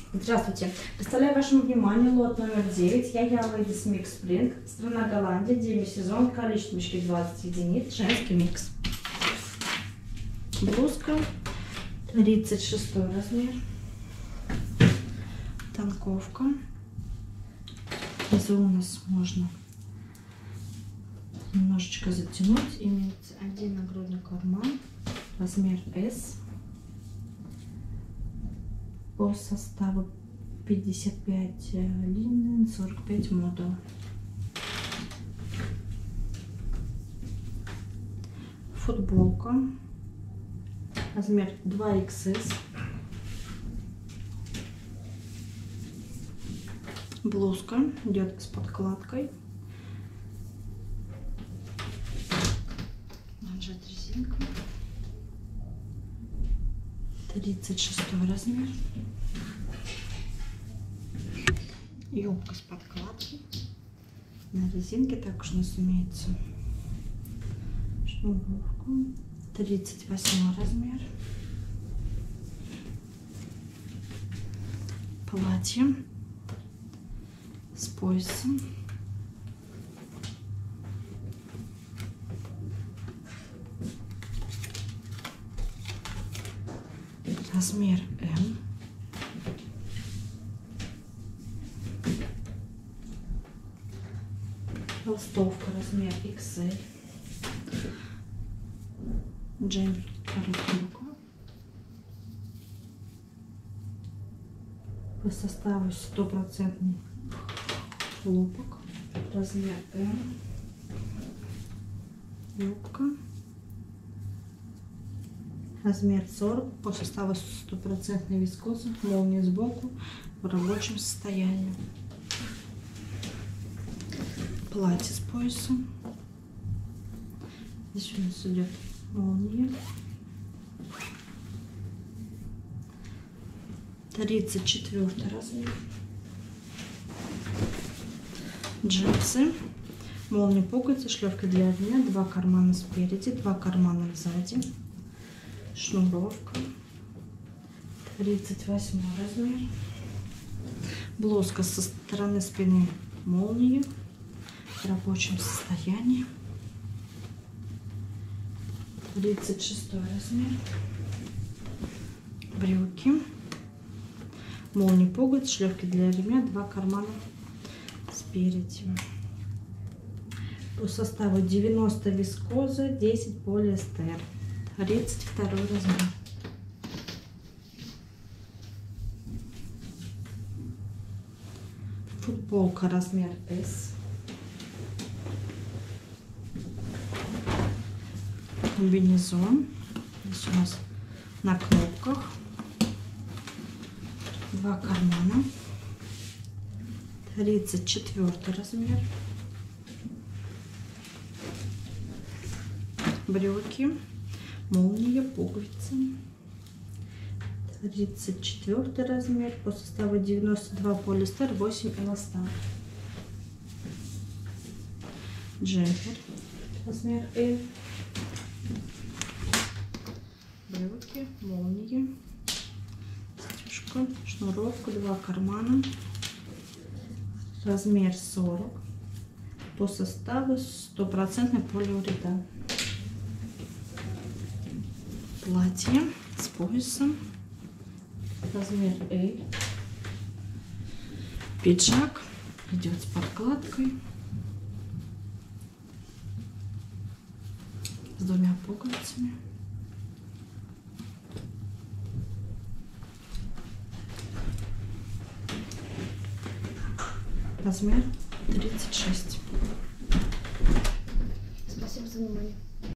Здравствуйте. Представляю вашему вниманию лот номер 9. Я Ladies Mix Spring. Страна Голландия, демисезон, количество мешки 20 единиц, женский микс. Блузка 36 размер. Танковка. Внизу у нас можно немножечко затянуть. Имеется один нагрудный карман, размер S. По составу 55 линен, 45 модул. Футболка, размер 2XS. Блузка идет с подкладкой. Манжет резинка. 36 размер. Юбка с подкладкой. На резинке также у нас имеется шнуровка. 38 размер. Платье с поясом. Размер М. Толстовка размер XL. Джемпер короткий рукав. По составу 100% хлопок. Размер М. Юбка. Размер 40. По составу 100% вискоза. Молния сбоку. В рабочем состоянии. Платье с поясом. Здесь у нас идет молния. 34 размер. Джинсы. Молния пуговицы, шлевка для ремня, 2 кармана спереди, 2 кармана сзади. Шнуровка. 38 размер. Блузка со стороны спины, молния. В рабочем состоянии. 36 размер. Брюки. Молния пуговиц, шлевки для ремня, 2 кармана спереди. По составу 90 вискоза, 10 полиэстер. 32 размер. Футболка размер S. Комбинезон. Здесь у нас на кнопках. 2 кармана. 34 размер. Брюки. Молния, пуговицы. 34 размер. По составу 92 полиэстер, 8 эластан. Джемпер. Размер L. Брюки, молния, застежка, шнуровка, 2 кармана, размер 40, по составу 100% полиуретан. Платье с поясом, размер L. Пиджак идет с подкладкой, с 2 пуговицами. Размер 36. Спасибо за внимание.